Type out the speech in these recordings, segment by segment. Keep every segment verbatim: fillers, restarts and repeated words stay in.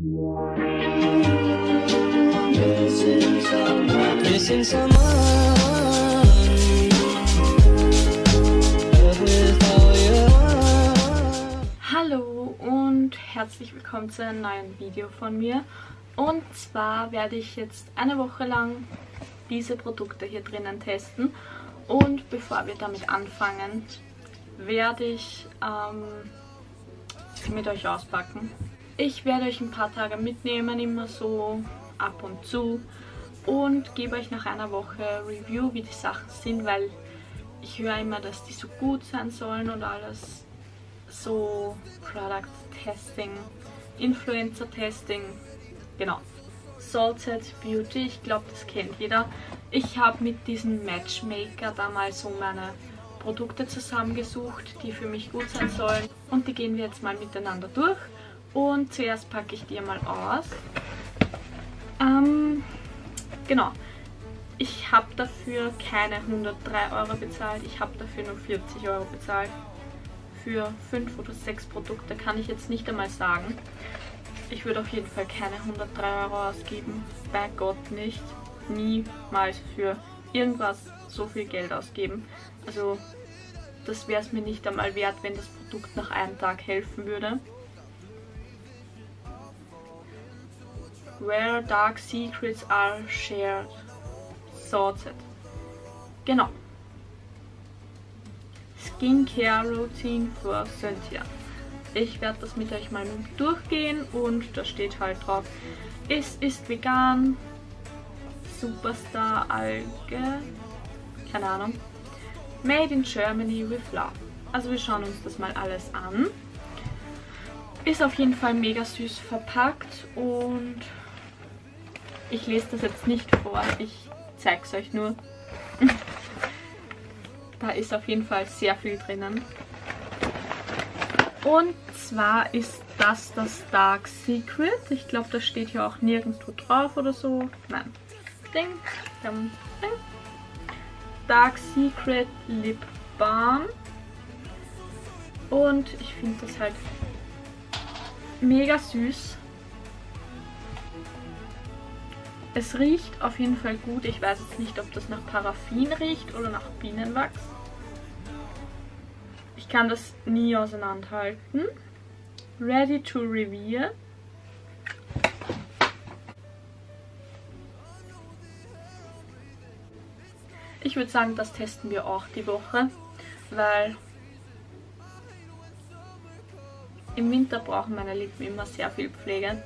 Missing someone. Hallo und herzlich willkommen zu einem neuen Video von mir. Und zwar werde ich jetzt eine Woche lang diese Produkte hier drinnen testen. Und bevor wir damit anfangen, werde ich ähm, sie mit euch auspacken. Ich werde euch ein paar Tage mitnehmen, immer so ab und zu. Und gebe euch nach einer Woche Review, wie die Sachen sind, weil ich höre immer, dass die so gut sein sollen und alles. So Product Testing, Influencer Testing, genau. Salted Beauty, ich glaube, das kennt jeder. Ich habe mit diesem Matchmaker damals so meine Produkte zusammengesucht, die für mich gut sein sollen. Und die gehen wir jetzt mal miteinander durch. Und zuerst packe ich die mal aus. Ähm, genau. Ich habe dafür keine hundertdrei Euro bezahlt. Ich habe dafür nur vierzig Euro bezahlt. Für fünf oder sechs Produkte kann ich jetzt nicht einmal sagen. Ich würde auf jeden Fall keine hundertdrei Euro ausgeben. Bei Gott nicht. Niemals für irgendwas so viel Geld ausgeben. Also das wäre es mir nicht einmal wert, wenn das Produkt nach einem Tag helfen würde. Where dark secrets are shared. Sorted. Genau. Skincare Routine for Cynthia. Ich werde das mit euch mal durchgehen und da steht halt drauf, es ist vegan, Superstar Alge, keine Ahnung, made in Germany with love. Also wir schauen uns das mal alles an. Ist auf jeden Fall mega süß verpackt und ich lese das jetzt nicht vor, ich zeige es euch nur. Da ist auf jeden Fall sehr viel drinnen. Und zwar ist das das Dark Secret. Ich glaube, das steht hier auch nirgendwo drauf oder so. Nein. Ding, ding, ding. Dark Secret Lip Balm. Und ich finde das halt mega süß. Es riecht auf jeden Fall gut. Ich weiß jetzt nicht, ob das nach Paraffin riecht oder nach Bienenwachs. Ich kann das nie auseinanderhalten. Ready to reveal. Ich würde sagen, das testen wir auch die Woche, weil im Winter brauchen meine Lippen immer sehr viel Pflege.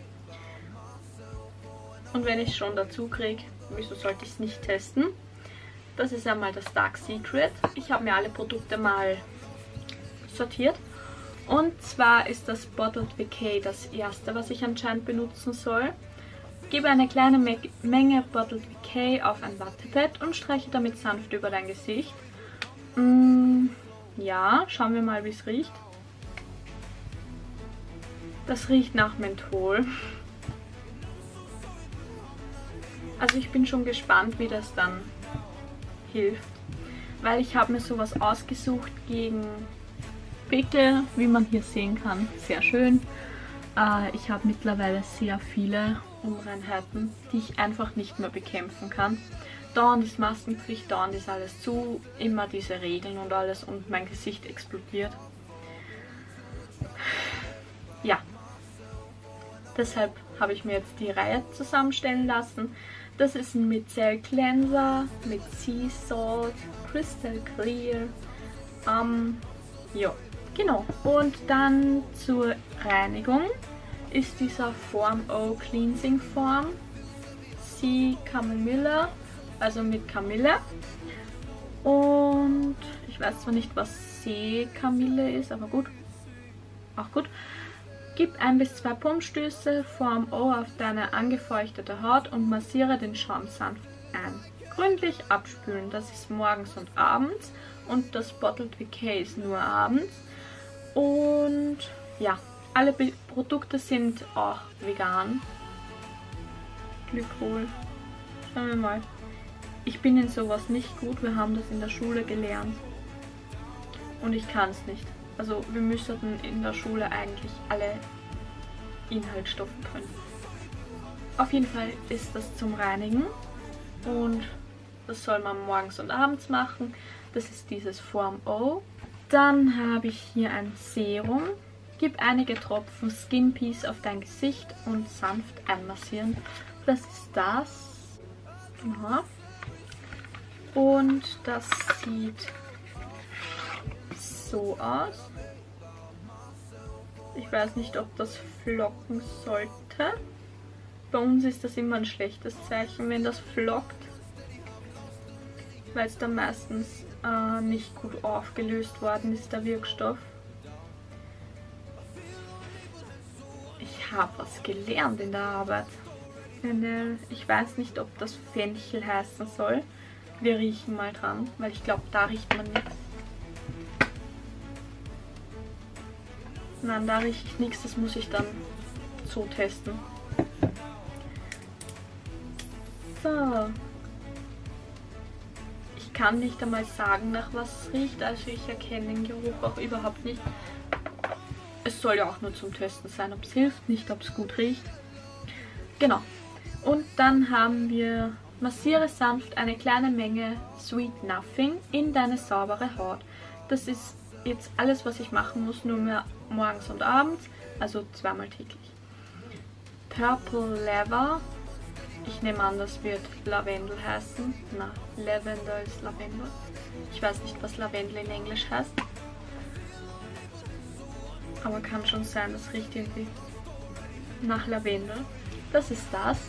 Und wenn ich es schon dazu kriege, wieso sollte ich es nicht testen? Das ist einmal das Dark Secret. Ich habe mir alle Produkte mal sortiert. Und zwar ist das Bottled Decay das erste, was ich anscheinend benutzen soll. Gebe eine kleine Me Menge Bottled Decay auf ein Wattepad und streiche damit sanft über dein Gesicht. Mm, ja, schauen wir mal, wie es riecht. Das riecht nach Menthol. Also ich bin schon gespannt, wie das dann hilft, weil ich habe mir sowas ausgesucht gegen Pickel, wie man hier sehen kann, sehr schön. Äh, ich habe mittlerweile sehr viele Unreinheiten, die ich einfach nicht mehr bekämpfen kann. Dauernd ist Maskenpflicht, dauernd ist alles zu, immer diese Regeln und alles und mein Gesicht explodiert. Ja, deshalb habe ich mir jetzt die Reihe zusammenstellen lassen. Das ist ein Micelle Cleanser mit Sea Salt, Crystal Clear. Ähm, ja, genau. Und dann zur Reinigung ist dieser Form O Cleansing Form Sea Camomilla, also mit Kamille. Und ich weiß zwar nicht, was Seekamille ist, aber gut. Auch gut. Gib ein bis zwei Pumpstöße Form O auf deine angefeuchtete Haut und massiere den Schaum sanft ein. Gründlich abspülen, das ist morgens und abends und das Bottled Decay ist nur abends. Und ja, alle Be Produkte sind auch vegan. Glykol. Schauen wir mal. Ich bin in sowas nicht gut, wir haben das in der Schule gelernt. Und ich kann es nicht. Also wir müssten in der Schule eigentlich alle Inhaltsstoffe drin. Auf jeden Fall ist das zum Reinigen und das soll man morgens und abends machen. Das ist dieses Form O. Dann habe ich hier ein Serum. Gib einige Tropfen Skin Peace auf dein Gesicht und sanft einmassieren. Das ist das. Ja. Und das sieht so aus. Ich weiß nicht, ob das flocken sollte. Bei uns ist das immer ein schlechtes Zeichen, wenn das flockt, weil es dann meistens äh, nicht gut aufgelöst worden ist, der Wirkstoff. Ich habe was gelernt in der Arbeit. Ich weiß nicht, ob das Fenchel heißen soll. Wir riechen mal dran, weil ich glaube, da riecht man nichts. Nein, da rieche ich nichts, das muss ich dann so testen. So. Ich kann nicht einmal sagen, nach was es riecht, also ich erkenne den Geruch auch überhaupt nicht. Es soll ja auch nur zum Testen sein, ob es hilft, nicht ob es gut riecht. Genau. Und dann haben wir, massiere sanft eine kleine Menge Sweet Nothing in deine saubere Haut. Das ist jetzt alles, was ich machen muss, nur mehr morgens und abends, also zweimal täglich. Purple Leather. Ich nehme an, das wird Lavendel heißen. Na, Lavender ist Lavendel. Ich weiß nicht, was Lavendel in Englisch heißt. Aber kann schon sein, das riecht irgendwie nach Lavendel. Das ist das.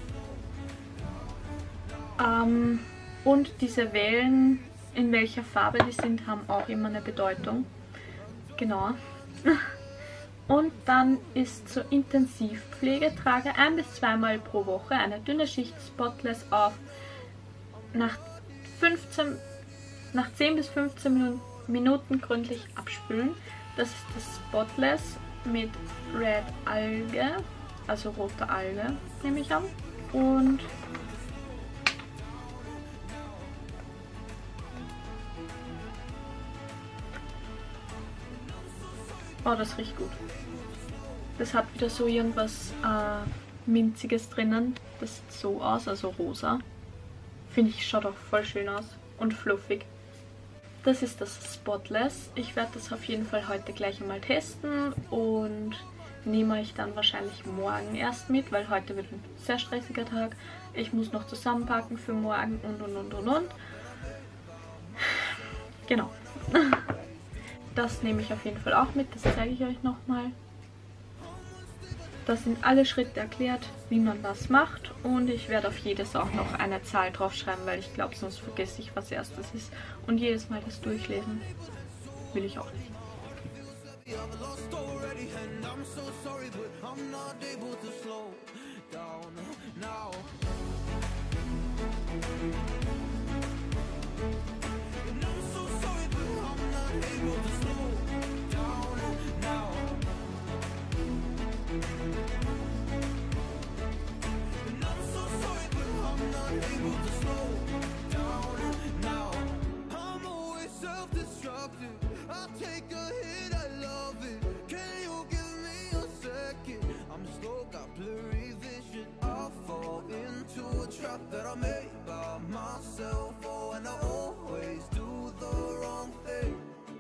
Ähm, und diese Wellen, in welcher Farbe die sind, haben auch immer eine Bedeutung. Genau. Und dann ist zur Intensivpflege, trage ein bis zweimal pro Woche eine dünne Schicht Spotless auf. Nach, fünfzehn, nach zehn bis fünfzehn Minuten gründlich abspülen. Das ist das Spotless mit Red Alge, also rote Alge, nehme ich an. Und oh, das riecht gut. Das hat wieder so irgendwas äh, Minziges drinnen. Das sieht so aus, also rosa. Finde ich, schaut auch voll schön aus und fluffig. Das ist das Spotless. Ich werde das auf jeden Fall heute gleich einmal testen und nehme euch dann wahrscheinlich morgen erst mit, weil heute wird ein sehr stressiger Tag. Ich muss noch zusammenpacken für morgen und und und und und. Genau. Das nehme ich auf jeden Fall auch mit, das zeige ich euch nochmal. Das sind alle Schritte erklärt, wie man das macht, und ich werde auf jedes auch noch eine Zahl draufschreiben, weil ich glaube, sonst vergesse ich, was erstes ist. Und jedes Mal das durchlesen will ich auch nicht. That I made by myself, oh, and I always do the wrong thing.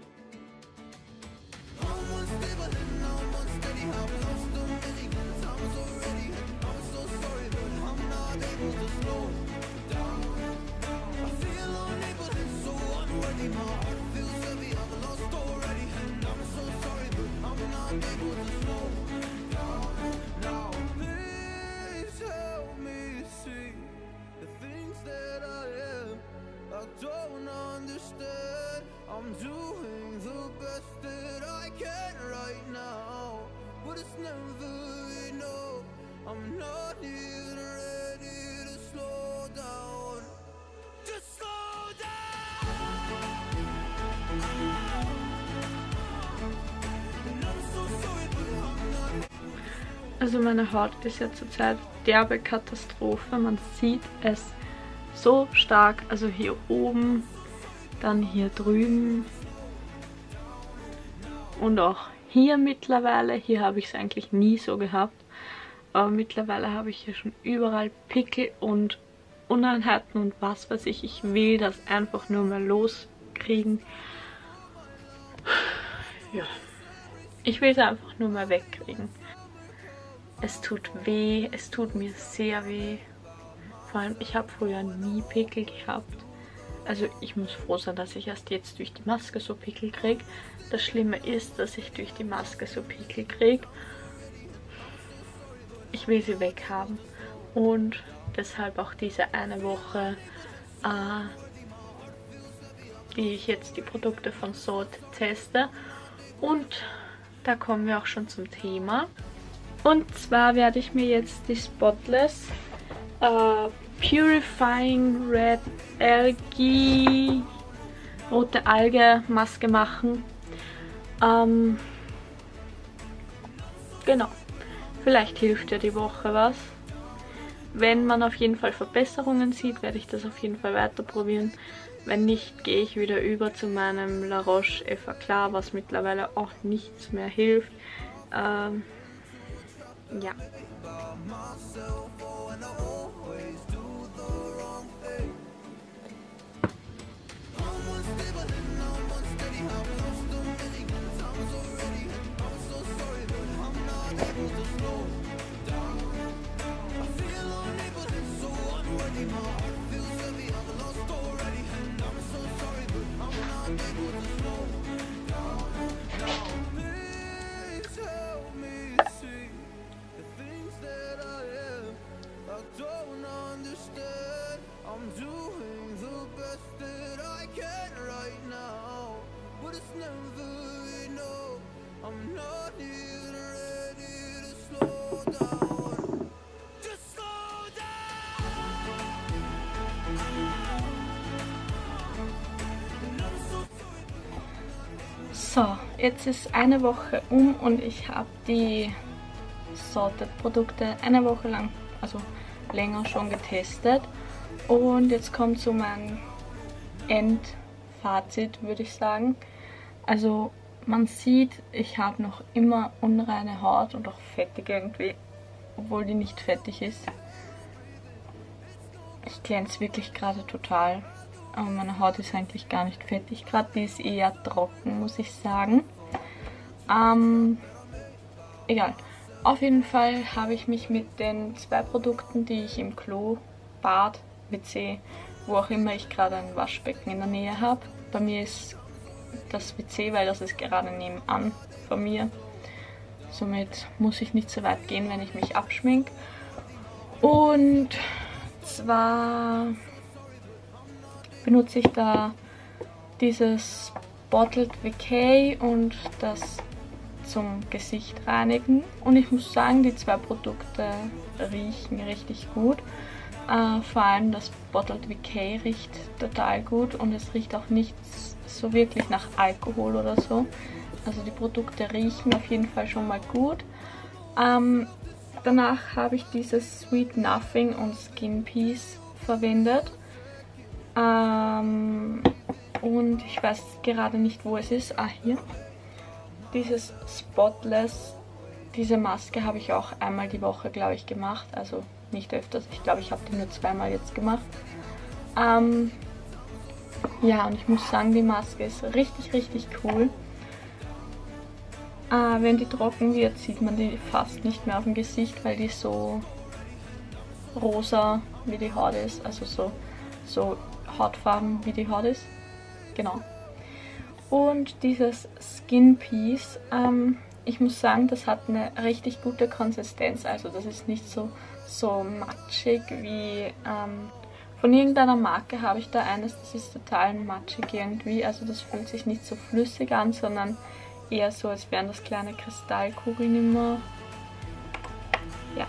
I'm unstable and I'm unsteady, I've lost a million times already. I'm so sorry, but I'm not able to slow down. I feel unable and so unworthy, my heart feels heavy, I've lost already. And I'm so sorry, but I'm not able to slow down now. Please help me see the things that I am, I don't understand. I'm doing the best that I can right now, but it's never enough. I'm not even ready to slow down. Just slow down. And I'm so sorry, but I'm not. Also meine Haut ist ja zurzeit derbe Katastrophe. Man sieht es so stark. Also hier oben, dann hier drüben und auch hier mittlerweile, hier habe ich es eigentlich nie so gehabt, aber mittlerweile habe ich hier schon überall Pickel und Unreinheiten und was weiß ich. Ich will das einfach nur mal loskriegen. Ja, ich will es einfach nur mal wegkriegen. Es tut weh, es tut mir sehr weh. Vor allem, ich habe früher nie Pickel gehabt. Also ich muss froh sein, dass ich erst jetzt durch die Maske so Pickel kriege. Das Schlimme ist, dass ich durch die Maske so Pickel kriege. Ich will sie weghaben. Und deshalb auch diese eine Woche, äh, die ich jetzt die Produkte von Salt teste. Und da kommen wir auch schon zum Thema. Und zwar werde ich mir jetzt die Spotless äh, Purifying Red Algae Rote Alge Maske machen. Ähm, genau. Vielleicht hilft ja die Woche was. Wenn man auf jeden Fall Verbesserungen sieht, werde ich das auf jeden Fall weiter probieren. Wenn nicht, gehe ich wieder über zu meinem La Roche Effaclar, was mittlerweile auch nichts mehr hilft. Ähm, ja. So, jetzt ist eine Woche um und ich habe die Sorted-Produkte eine Woche lang, also länger schon getestet. Und jetzt kommt so mein Endfazit, würde ich sagen. Also man sieht, ich habe noch immer unreine Haut und auch fettig irgendwie, obwohl die nicht fettig ist. Ich glänze wirklich gerade total. Aber meine Haut ist eigentlich gar nicht fettig gerade, die ist eher trocken, muss ich sagen. Ähm, egal. Auf jeden Fall habe ich mich mit den zwei Produkten, die ich im Klo, Bad, W C, wo auch immer ich gerade ein Waschbecken in der Nähe habe. Bei mir ist das W C, weil das ist gerade nebenan von mir. Somit muss ich nicht so weit gehen, wenn ich mich abschminke. Und zwar benutze ich da dieses Bottled Decay und das zum Gesicht reinigen. Und ich muss sagen, die zwei Produkte riechen richtig gut. Äh, vor allem das Bottled Decay riecht total gut und es riecht auch nicht so wirklich nach Alkohol oder so. Also die Produkte riechen auf jeden Fall schon mal gut. Ähm, danach habe ich dieses Sweet Nothing und Skin Peace verwendet. Ähm, und ich weiß gerade nicht, wo es ist. Ah, hier. Dieses Spotless, diese Maske habe ich auch einmal die Woche, glaube ich, gemacht. Also nicht öfters. Ich glaube, ich habe die nur zweimal jetzt gemacht. Ähm, ja, und ich muss sagen, die Maske ist richtig, richtig cool. Äh, wenn die trocken wird, sieht man die fast nicht mehr auf dem Gesicht, weil die so rosa wie die Haut ist. Also so, so Hautfarben wie die Haut ist. Genau. Und dieses Skin Peace, ähm, ich muss sagen, das hat eine richtig gute Konsistenz. Also das ist nicht so, so matschig wie ähm, von irgendeiner Marke habe ich da eines, das ist total matschig irgendwie. Also das fühlt sich nicht so flüssig an, sondern eher so, als wären das kleine Kristallkugeln immer. Ja.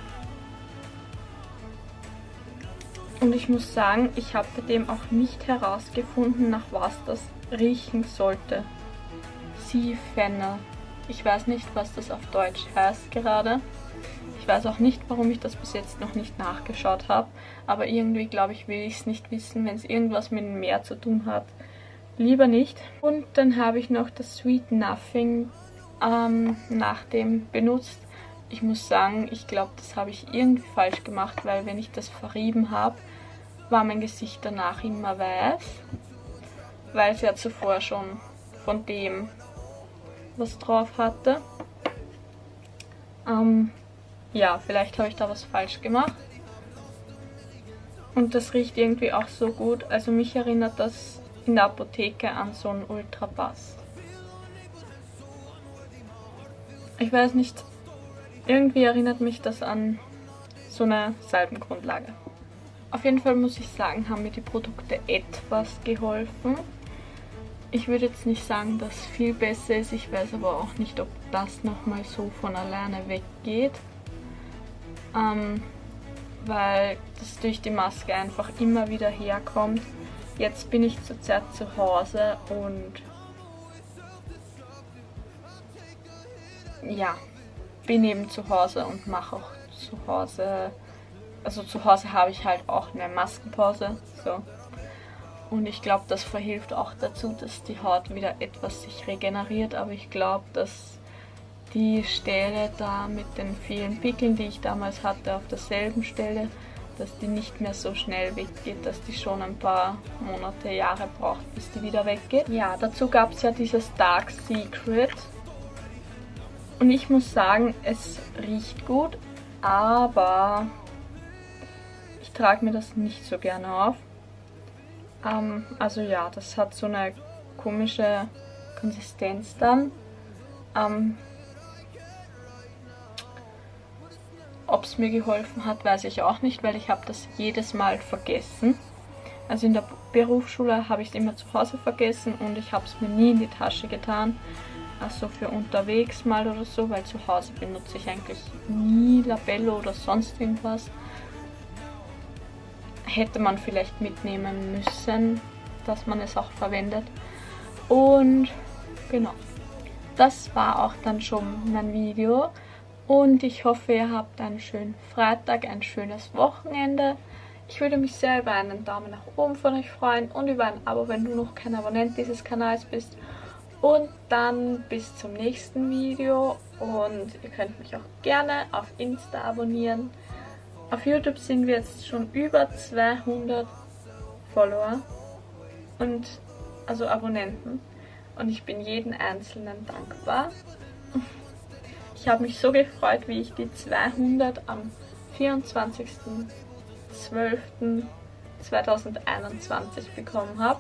Und ich muss sagen, ich habe bei dem auch nicht herausgefunden, nach was das riechen sollte. Sea Fennel. Ich weiß nicht, was das auf Deutsch heißt gerade. Ich weiß auch nicht, warum ich das bis jetzt noch nicht nachgeschaut habe. Aber irgendwie, glaube ich, will ich es nicht wissen, wenn es irgendwas mit dem Meer zu tun hat. Lieber nicht. Und dann habe ich noch das Sweet Nothing ähm, nach dem benutzt. Ich muss sagen, ich glaube, das habe ich irgendwie falsch gemacht, weil wenn ich das verrieben habe, war mein Gesicht danach immer weiß, weil es ja zuvor schon von dem was drauf hatte. Ähm, ja, vielleicht habe ich da was falsch gemacht. Und das riecht irgendwie auch so gut. Also mich erinnert das in der Apotheke an so einen Ultra Bass. Ich weiß nicht, irgendwie erinnert mich das an so eine Salbengrundlage. Auf jeden Fall muss ich sagen, haben mir die Produkte etwas geholfen. Ich würde jetzt nicht sagen, dass es viel besser ist. Ich weiß aber auch nicht, ob das nochmal so von alleine weggeht. Ähm, weil das durch die Maske einfach immer wieder herkommt. Jetzt bin ich zurzeit zu Hause und ja, bin eben zu Hause und mache auch zu Hause, also zu Hause habe ich halt auch eine Maskenpause, so. Und ich glaube, das verhilft auch dazu, dass die Haut wieder etwas sich regeneriert, aber ich glaube, dass die Stelle da mit den vielen Pickeln, die ich damals hatte, auf derselben Stelle, dass die nicht mehr so schnell weggeht, dass die schon ein paar Monate, Jahre braucht, bis die wieder weggeht. Ja, dazu gab es ja dieses Dark Secret. Und ich muss sagen, es riecht gut, aber ich trage mir das nicht so gerne auf. Ähm, also ja, das hat so eine komische Konsistenz dann. Ähm, Ob es mir geholfen hat, weiß ich auch nicht, weil ich habe das jedes Mal vergessen. Also in der Berufsschule habe ich es immer zu Hause vergessen und ich habe es mir nie in die Tasche getan. Also für unterwegs mal oder so, weil zu Hause benutze ich eigentlich nie Labello oder sonst irgendwas. Hätte man vielleicht mitnehmen müssen, dass man es auch verwendet. Und genau, das war auch dann schon mein Video. Und ich hoffe, ihr habt einen schönen Freitag, ein schönes Wochenende. Ich würde mich sehr über einen Daumen nach oben von euch freuen und über ein Abo, wenn du noch kein Abonnent dieses Kanals bist. Und dann bis zum nächsten Video und ihr könnt mich auch gerne auf Insta abonnieren. Auf YouTube sind wir jetzt schon über zweihundert Follower und also Abonnenten und ich bin jeden einzelnen dankbar. Ich habe mich so gefreut, wie ich die zweihundert am vierundzwanzigsten zwölften zweitausendeinundzwanzig bekommen habe.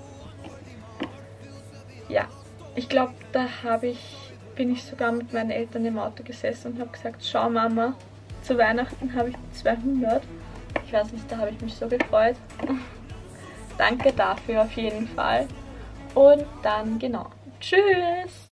Ja, ich glaube, da habe ich, bin ich sogar mit meinen Eltern im Auto gesessen und habe gesagt, schau Mama, zu Weihnachten habe ich zweihundert. Ich weiß nicht, da habe ich mich so gefreut. Danke dafür auf jeden Fall. Und dann, genau, tschüss!